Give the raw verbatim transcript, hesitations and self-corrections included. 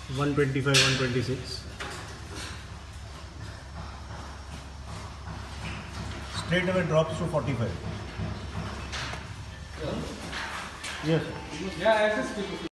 one twenty-five, one twenty-six. Straight away drops to forty-five. Yes. Yeah, access